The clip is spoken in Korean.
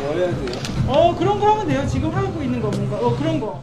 뭐 해야 돼요? 그런 거 하면 돼요. 지금 하고 있는 거 뭔가 그런 거.